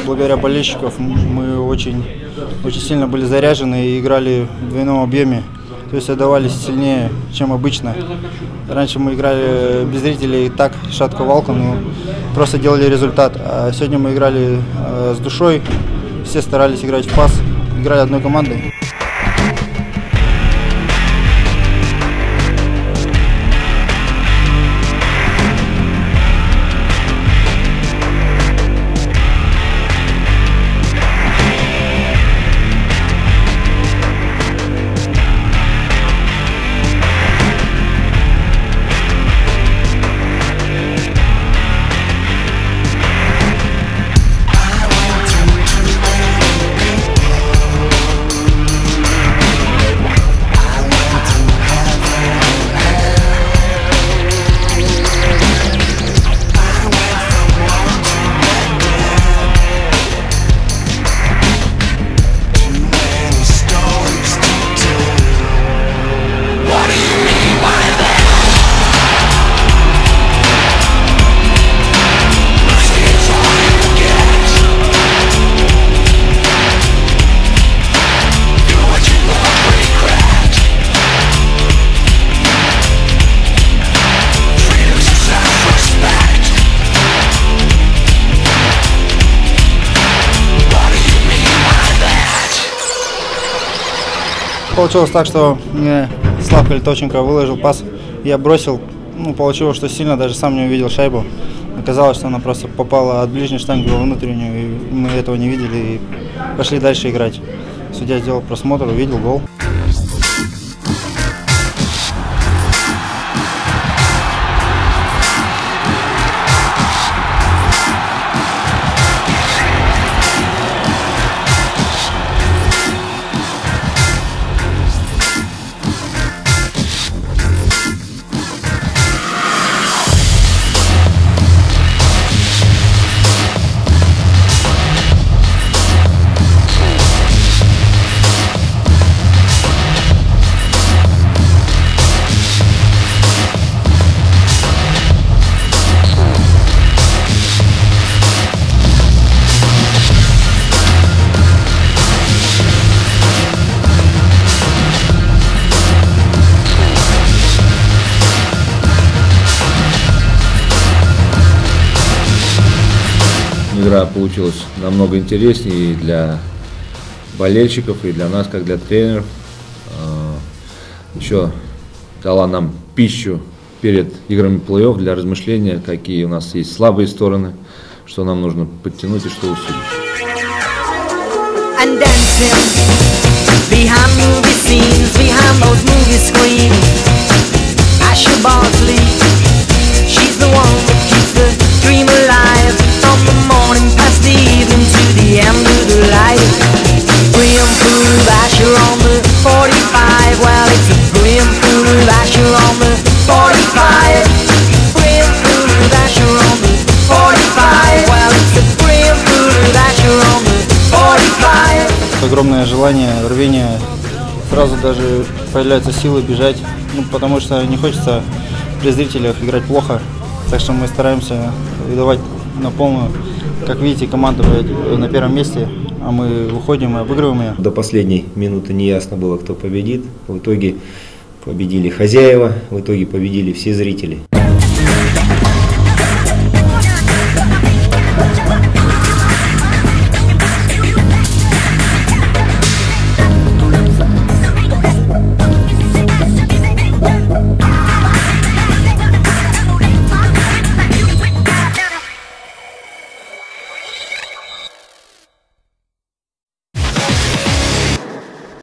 благодаря болельщикам мы очень сильно были заряжены и играли в двойном объеме. То есть отдавались сильнее, чем обычно. Раньше мы играли без зрителей так, шатко-валко, но просто делали результат. А сегодня мы играли с душой, все старались играть в пас, играли одной командой. Получилось так, что мне Славка Литовченко выложил пас, я бросил, получилось, что сильно, даже сам не увидел шайбу. Оказалось, что она просто попала от ближней штанги во внутреннюю, и мы этого не видели и пошли дальше играть. Судья сделал просмотр, увидел гол. Игра получилась намного интереснее и для болельщиков, и для нас, как для тренеров. Еще дала нам пищу перед играми плей-офф для размышления, какие у нас есть слабые стороны, что нам нужно подтянуть и что усилить. Огромное желание, рвение, сразу даже появляются силы бежать, потому что не хочется при зрителях играть плохо, так что мы стараемся выдавать на полную. Как видите, команда на первом месте, а мы выходим и обыгрываем ее. До последней минуты не ясно было, кто победит. В итоге победили хозяева, в итоге победили все зрители.